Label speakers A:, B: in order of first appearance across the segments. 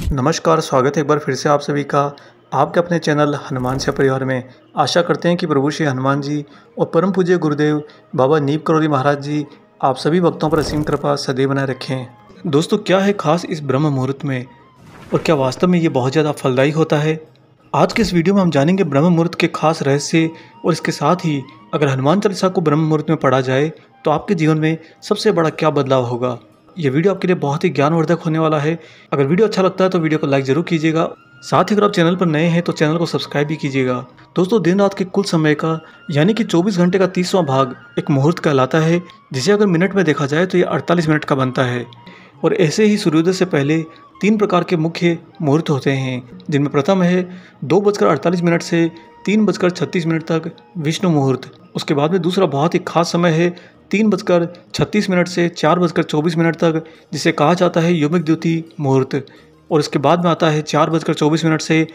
A: नमस्कार, स्वागत है एक बार फिर से आप सभी का आपके अपने चैनल हनुमान से परिवार में। आशा करते हैं कि प्रभु श्री हनुमान जी और परम पूज्य गुरुदेव बाबा नीम करौली महाराज जी आप सभी भक्तों पर असीम कृपा सदैव बनाए रखें। दोस्तों, क्या है खास इस ब्रह्म मुहूर्त में और क्या वास्तव में ये बहुत ज़्यादा फलदायी होता है? आज के इस वीडियो में हम जानेंगे ब्रह्म मुहूर्त के खास रहस्य और इसके साथ ही अगर हनुमान चालीसा को ब्रह्म मुहूर्त में पढ़ा जाए तो आपके जीवन में सबसे बड़ा क्या बदलाव होगा। ये वीडियो आपके लिए बहुत ही ज्ञानवर्धक होने वाला है। अगर वीडियो अच्छा लगता है तो वीडियो को लाइक जरूर कीजिएगा। साथ ही अगर आप चैनल पर नए हैं तो चैनल को सब्सक्राइब भी कीजिएगा। दोस्तों, दिन रात के कुल समय का यानी कि 24 घंटे का 30वां भाग एक मुहूर्त कहलाता है, जिसे अगर मिनट में देखा जाए तो ये 48 मिनट का बनता है। और ऐसे ही सूर्योदय से पहले 3 प्रकार के मुख्य मुहूर्त होते हैं, जिनमें प्रथम है 2:48 से 3:36 तक विष्णु मुहूर्त। उसके बाद में दूसरा बहुत ही खास समय है 3:36 से 4:24 तक, जिसे कहा जाता है यौमिक द्युति मुहूर्त। और इसके बाद में आता है 4:24 से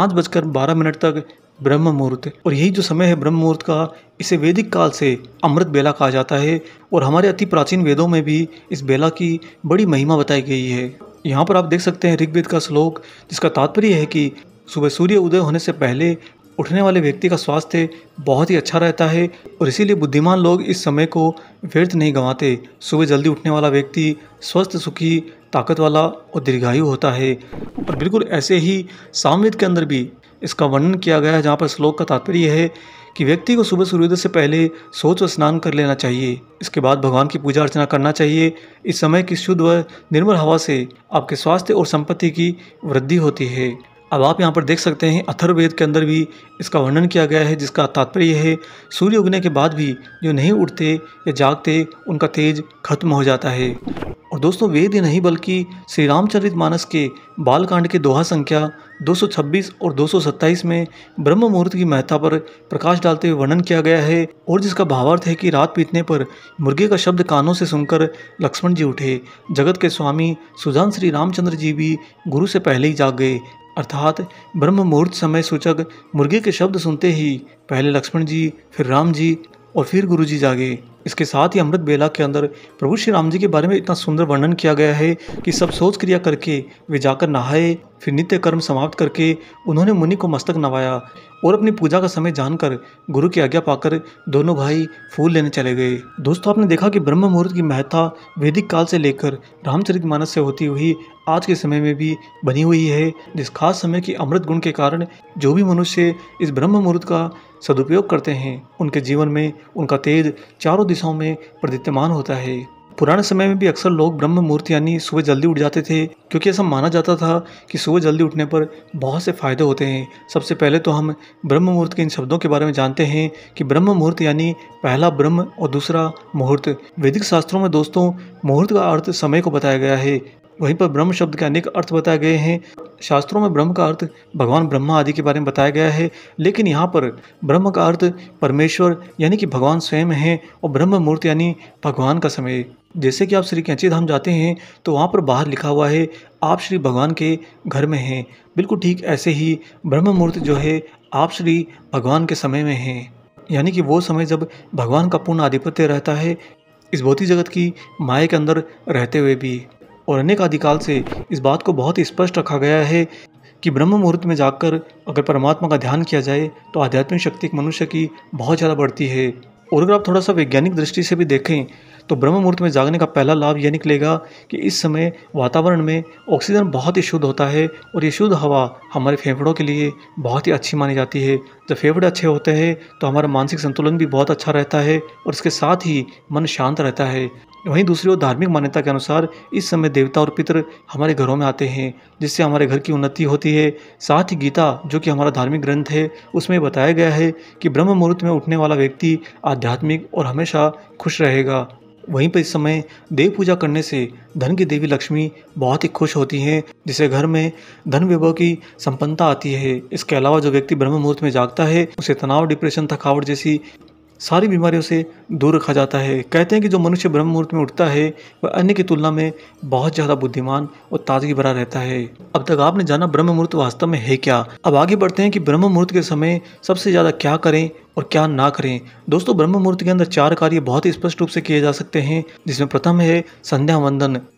A: 5:12 तक ब्रह्म मुहूर्त। और यही जो समय है ब्रह्म मुहूर्त का, इसे वैदिक काल से अमृत बेला कहा जाता है। और हमारे अति प्राचीन वेदों में भी इस बेला की बड़ी महिमा बताई गई है। यहाँ पर आप देख सकते हैं ऋग्वेद का श्लोक, जिसका तात्पर्य है कि सुबह सूर्य उदय होने से पहले उठने वाले व्यक्ति का स्वास्थ्य बहुत ही अच्छा रहता है और इसीलिए बुद्धिमान लोग इस समय को व्यर्थ नहीं गंवाते। सुबह जल्दी उठने वाला व्यक्ति स्वस्थ, सुखी, ताकत वाला और दीर्घायु होता है। और बिल्कुल ऐसे ही सामवेद के अंदर भी इसका वर्णन किया गया है, जहाँ पर श्लोक का तात्पर्य है कि व्यक्ति को सुबह सूर्योदय से पहले शौच व स्नान कर लेना चाहिए। इसके बाद भगवान की पूजा अर्चना करना चाहिए। इस समय की शुद्ध व निर्मल हवा से आपके स्वास्थ्य और संपत्ति की वृद्धि होती है। अब आप यहाँ पर देख सकते हैं अथर्ववेद के अंदर भी इसका वर्णन किया गया है, जिसका तात्पर्य है सूर्य उगने के बाद भी जो नहीं उठते या जागते उनका तेज खत्म हो जाता है। और दोस्तों, वेद ही नहीं बल्कि श्री रामचरितमानस के बालकांड के दोहा संख्या 226 और 227 में ब्रह्म मुहूर्त की महत्ता पर प्रकाश डालते हुए वर्णन किया गया है। और जिसका भावार्थ है कि रात बीतने पर मुर्गे का शब्द कानों से सुनकर लक्ष्मण जी उठे। जगत के स्वामी सुजान श्री रामचंद्र जी भी गुरु से पहले ही जाग गए। अर्थात ब्रह्म मुहूर्त समय सूचक मुर्गे के शब्द सुनते ही पहले लक्ष्मण जी, फिर राम जी और फिर गुरु जी जागे। इसके साथ ही अमृत बेला के अंदर प्रभु श्री राम जी के बारे में इतना सुंदर वर्णन किया गया है कि सब सोच क्रिया करके वे जाकर नहाए, फिर नित्य कर्म समाप्त करके उन्होंने मुनि को मस्तक नवाया और अपनी पूजा का समय जानकर गुरु की आज्ञा पाकर दोनों भाई फूल लेने चले गए। दोस्तों, आपने देखा कि ब्रह्म मुहूर्त की महत्ता वैदिक काल से लेकर रामचरितमानस से होती हुई आज के समय में भी बनी हुई है। जिस खास समय की अमृत गुण के कारण जो भी मनुष्य इस ब्रह्म मुहूर्त का सदुपयोग करते हैं, उनके जीवन में उनका तेज चारों दिशाओं में प्रदीप्यमान होता है। पुराने समय में भी अक्सर लोग ब्रह्म मुहूर्त यानी सुबह जल्दी उठ जाते थे, क्योंकि ऐसा माना जाता था कि सुबह जल्दी उठने पर बहुत से फायदे होते हैं। सबसे पहले तो हम ब्रह्म मुहूर्त के इन शब्दों के बारे में जानते हैं कि ब्रह्म मुहूर्त यानी पहला ब्रह्म और दूसरा मुहूर्त। वैदिक शास्त्रों में दोस्तों मुहूर्त का अर्थ समय को बताया गया है। वहीं पर ब्रह्म शब्द के अनेक अर्थ बताए गए हैं। शास्त्रों में ब्रह्म का अर्थ भगवान ब्रह्मा आदि के बारे में बताया गया है, लेकिन यहाँ पर ब्रह्म का अर्थ परमेश्वर यानी कि भगवान स्वयं है और ब्रह्म मुहूर्त यानी भगवान का समय। जैसे कि आप श्री कैंची धाम जाते हैं तो वहाँ पर बाहर लिखा हुआ है आप श्री भगवान के घर में हैं। बिल्कुल ठीक ऐसे ही ब्रह्म मुहूर्त जो है आप श्री भगवान के समय में हैं, यानी कि वो समय जब भगवान का पूर्ण आधिपत्य रहता है इस भौतिक जगत की माया के अंदर रहते हुए भी। और अनेक आदिकाल से इस बात को बहुत ही स्पष्ट रखा गया है कि ब्रह्म मुहूर्त में जाकर अगर परमात्मा का ध्यान किया जाए तो आध्यात्मिक शक्ति मनुष्य की बहुत ज़्यादा बढ़ती है। और अगर आप थोड़ा सा वैज्ञानिक दृष्टि से भी देखें तो ब्रह्म मुहूर्त में जागने का पहला लाभ यह निकलेगा कि इस समय वातावरण में ऑक्सीजन बहुत ही शुद्ध होता है और ये शुद्ध हवा हमारे फेफड़ों के लिए बहुत ही अच्छी मानी जाती है। जब फेफड़े अच्छे होते हैं तो हमारा मानसिक संतुलन भी बहुत अच्छा रहता है और इसके साथ ही मन शांत रहता है। वहीं दूसरी ओर धार्मिक मान्यता के अनुसार इस समय देवता और पितृ हमारे घरों में आते हैं, जिससे हमारे घर की उन्नति होती है। साथ ही गीता जो कि हमारा धार्मिक ग्रंथ है उसमें बताया गया है कि ब्रह्म मुहूर्त में उठने वाला व्यक्ति आध्यात्मिक और हमेशा खुश रहेगा। वहीं पर इस समय देव पूजा करने से धन की देवी लक्ष्मी बहुत ही खुश होती हैं, जिससे घर में धन वैभव की संपन्नता आती है। इसके अलावा जो व्यक्ति ब्रह्म मुहूर्त में जागता है उसे तनाव, डिप्रेशन, थकावट जैसी सारी बीमारियों से दूर रखा जाता है। कहते हैं कि जो मनुष्य ब्रह्म मुहूर्त में उठता है वह अन्य की तुलना में बहुत ज़्यादा बुद्धिमान और ताजगी भरा रहता है। अब तक आपने जाना ब्रह्म मुहूर्त वास्तव में है क्या। अब आगे बढ़ते हैं कि ब्रह्म मुहूर्त के समय सबसे ज़्यादा क्या करें और क्या ना करें। दोस्तों, ब्रह्म मुहूर्त के अंदर 4 कार्य बहुत ही स्पष्ट रूप से किए जा सकते हैं, जिसमें प्रथम है संध्या वंदन।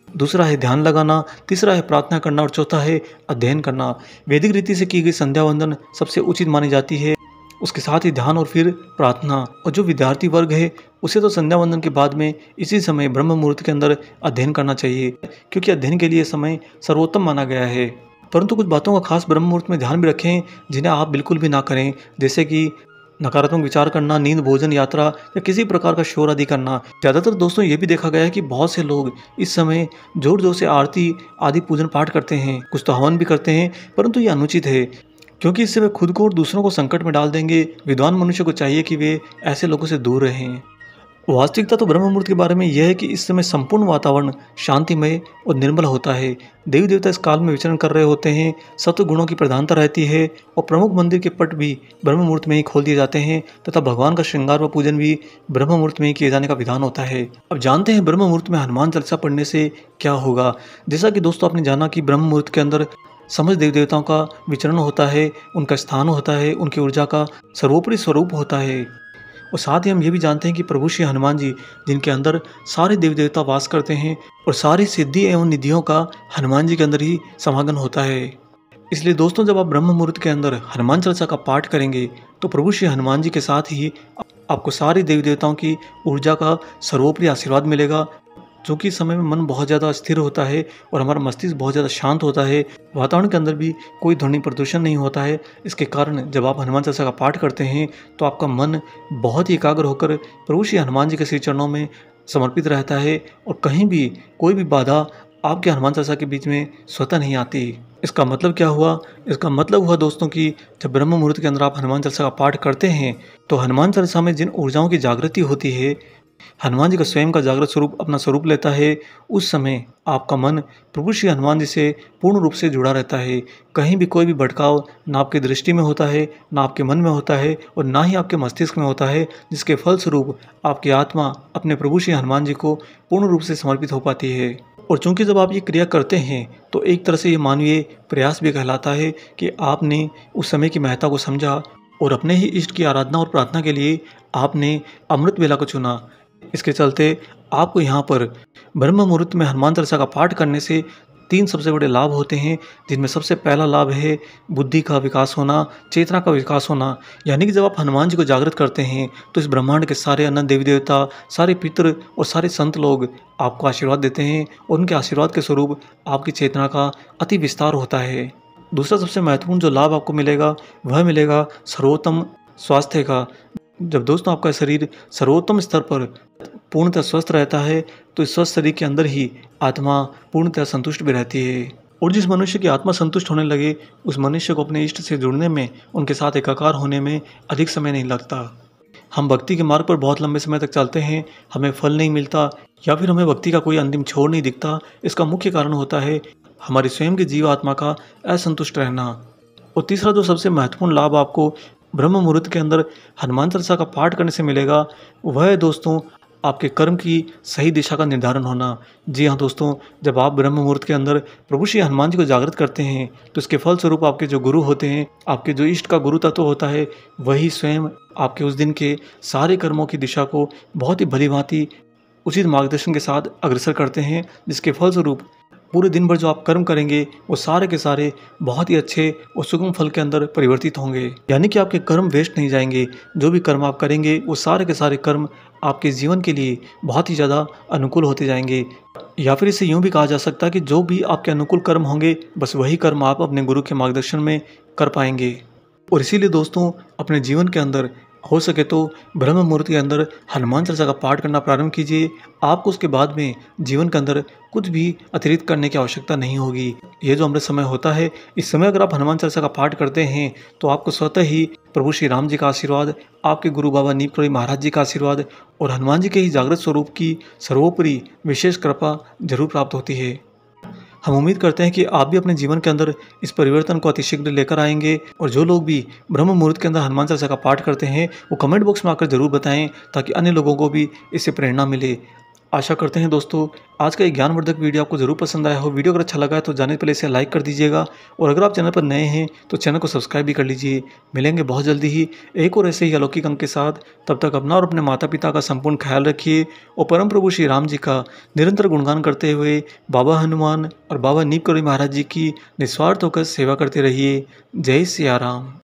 A: दूसरा है ध्यान लगाना, तीसरा है प्रार्थना करना और चौथा है अध्ययन करना। वैदिक रीति से की गई संध्या वंदन सबसे उचित मानी जाती है। उसके साथ ही ध्यान और फिर प्रार्थना। और जो विद्यार्थी वर्ग है उसे तो संध्या वंदन के बाद में इसी समय ब्रह्म मुहूर्त के अंदर अध्ययन करना चाहिए, क्योंकि अध्ययन के लिए समय सर्वोत्तम माना गया है। परंतु कुछ बातों का खास ब्रह्म मुहूर्त में ध्यान भी रखें जिन्हें आप बिल्कुल भी ना करें, जैसे कि नकारात्मक विचार करना, नींद, भोजन, यात्रा या किसी प्रकार का शोर आदि करना। ज़्यादातर दोस्तों ये भी देखा गया है कि बहुत से लोग इस समय जोर जोर से आरती आदि पूजन पाठ करते हैं, कुछ तो हवन भी करते हैं, परंतु ये अनुचित है, क्योंकि इससे वे खुद को और दूसरों को संकट में डाल देंगे। विद्वान मनुष्य को चाहिए कि वे ऐसे लोगों से दूर रहें। वास्तविकता तो ब्रह्म मुहूर्त के बारे में यह है कि इस समय संपूर्ण वातावरण शांतिमय और निर्मल होता है। देवी देवता इस काल में विचरण कर रहे होते हैं, सत्व गुणों की प्रधानता रहती है और प्रमुख मंदिर के पट भी ब्रह्म मुहूर्त में ही खोल दिए जाते हैं तथा भगवान का श्रृंगार व पूजन भी ब्रह्म मुहूर्त में ही किए जाने का विधान होता है। अब जानते हैं ब्रह्म मुहूर्त में हनुमान चालीसा पढ़ने से क्या होगा। जैसा कि दोस्तों आपने जाना कि ब्रह्म मुहूर्त के अंदर समस्त देवी देवताओं का विचरण होता है, उनका स्थान होता है, उनकी ऊर्जा का सर्वोपरि स्वरूप होता है। और साथ ही हम ये भी जानते हैं कि प्रभु श्री हनुमान जी, जिनके अंदर सारे देवी देवता वास करते हैं और सारी सिद्धि एवं निधियों का हनुमान जी के अंदर ही समागम होता है। इसलिए दोस्तों जब आप ब्रह्म मुहूर्त के अंदर हनुमान चालीसा का पाठ करेंगे तो प्रभु श्री हनुमान जी के साथ ही आपको सारी देवी देवताओं की ऊर्जा का सर्वोपरि आशीर्वाद मिलेगा। चूँकि इस समय में मन बहुत ज़्यादा स्थिर होता है और हमारा मस्तिष्क बहुत ज़्यादा शांत होता है, वातावरण के अंदर भी कोई ध्वनि प्रदूषण नहीं होता है। इसके कारण जब आप हनुमान चालीसा का पाठ करते हैं तो आपका मन बहुत ही एकाग्र होकर प्रभु श्री हनुमान जी के श्री चरणों में समर्पित रहता है और कहीं भी कोई भी बाधा आपके हनुमान चालीसा के बीच में स्वतः नहीं आती। इसका मतलब क्या हुआ? इसका मतलब हुआ दोस्तों कि जब ब्रह्म मुहूर्त के अंदर आप हनुमान चालीसा का पाठ करते हैं तो हनुमान चालीसा में जिन ऊर्जाओं की जागृति होती है, हनुमान जी का स्वयं का जागृत स्वरूप अपना स्वरूप लेता है, उस समय आपका मन प्रभु श्री हनुमान जी से पूर्ण रूप से जुड़ा रहता है। कहीं भी कोई भी भटकाव ना आपकी दृष्टि में होता है, ना आपके मन में होता है और ना ही आपके मस्तिष्क में होता है, जिसके फलस्वरूप आपकी आत्मा अपने प्रभु श्री हनुमान जी को पूर्ण रूप से समर्पित हो पाती है। और चूंकि जब आप ये क्रिया करते हैं तो एक तरह से ये मानवीय प्रयास भी कहलाता है कि आपने उस समय की महत्ता को समझा और अपने ही इष्ट की आराधना और प्रार्थना के लिए आपने अमृत वेला को चुना। इसके चलते आपको यहाँ पर ब्रह्म मुहूर्त में हनुमान चालीसा का पाठ करने से 3 सबसे बड़े लाभ होते हैं, जिनमें सबसे पहला लाभ है बुद्धि का विकास होना, चेतना का विकास होना। यानी कि जब आप हनुमान जी को जागृत करते हैं तो इस ब्रह्मांड के सारे अनंत देवी देवता, सारे पितृ और सारे संत लोग आपको आशीर्वाद देते हैं और उनके आशीर्वाद के स्वरूप आपकी चेतना का अति विस्तार होता है। दूसरा सबसे महत्वपूर्ण जो लाभ आपको मिलेगा वह मिलेगा सर्वोत्तम स्वास्थ्य का। जब दोस्तों आपका शरीर सर्वोत्तम स्तर पर पूर्णतः स्वस्थ रहता है तो इस स्वस्थ शरीर के अंदर ही आत्मा पूर्णतः संतुष्ट भी रहती है। और जिस मनुष्य की आत्मा संतुष्ट होने लगे उस मनुष्य को अपने इष्ट से जुड़ने में, उनके साथ एकाकार होने में अधिक समय नहीं लगता। हम भक्ति के मार्ग पर बहुत लंबे समय तक चलते हैं, हमें फल नहीं मिलता या फिर हमें भक्ति का कोई अंतिम छोर नहीं दिखता। इसका मुख्य कारण होता है हमारी स्वयं की जीव आत्मा का असंतुष्ट रहना। और तीसरा जो सबसे महत्वपूर्ण लाभ आपको ब्रह्म मुहूर्त के अंदर हनुमान चालीसा का पाठ करने से मिलेगा वह है दोस्तों आपके कर्म की सही दिशा का निर्धारण होना। जी हाँ दोस्तों, जब आप ब्रह्म मुहूर्त के अंदर प्रभु श्री हनुमान जी को जागृत करते हैं तो इसके फलस्वरूप आपके जो गुरु होते हैं, आपके जो इष्ट का गुरु तत्व होता है, वही स्वयं आपके उस दिन के सारे कर्मों की दिशा को बहुत ही भलीभांति उचित मार्गदर्शन के साथ अग्रसर करते हैं, जिसके फलस्वरूप पूरे दिन भर जो आप कर्म करेंगे वो सारे के सारे बहुत ही अच्छे और सुगम फल के अंदर परिवर्तित होंगे। यानी कि आपके कर्म वेस्ट नहीं जाएंगे। जो भी कर्म आप करेंगे वो सारे के सारे कर्म आपके जीवन के लिए बहुत ही ज़्यादा अनुकूल होते जाएंगे। या फिर इसे यूँ भी कहा जा सकता है कि जो भी आपके अनुकूल कर्म होंगे बस वही कर्म आप अपने गुरु के मार्गदर्शन में कर पाएंगे। और इसीलिए दोस्तों अपने जीवन के अंदर हो सके तो ब्रह्म मुहूर्त के अंदर हनुमान चालीसा का पाठ करना प्रारंभ कीजिए। आपको उसके बाद में जीवन के अंदर कुछ भी अतिरिक्त करने की आवश्यकता नहीं होगी। ये जो अमृत समय होता है, इस समय अगर आप हनुमान चालीसा का पाठ करते हैं तो आपको स्वतः ही प्रभु श्री राम जी का आशीर्वाद, आपके गुरु बाबा नीप करोली महाराज जी का आशीर्वाद और हनुमान जी के ही जागृत स्वरूप की सर्वोपरि विशेष कृपा जरूर प्राप्त होती है। हम उम्मीद करते हैं कि आप भी अपने जीवन के अंदर इस परिवर्तन को अतिशीघ्र लेकर आएंगे। और जो लोग भी ब्रह्म मुहूर्त के अंदर हनुमान चालीसा का पाठ करते हैं वो कमेंट बॉक्स में आकर जरूर बताएं ताकि अन्य लोगों को भी इससे प्रेरणा मिले। आशा करते हैं दोस्तों आज का ये ज्ञानवर्धक वीडियो आपको ज़रूर पसंद आया हो। वीडियो अगर अच्छा लगा है तो जाने से पहले इसे लाइक कर दीजिएगा और अगर आप चैनल पर नए हैं तो चैनल को सब्सक्राइब भी कर लीजिए। मिलेंगे बहुत जल्दी ही एक और ऐसे ही अलौकिक अंक के साथ। तब तक अपना और अपने माता पिता का संपूर्ण ख्याल रखिए और परम प्रभु श्री राम जी का निरंतर गुणगान करते हुए बाबा हनुमान और बाबा नीम करोली महाराज जी की निस्वार्थ होकर सेवा करते रहिए। जय सिया राम।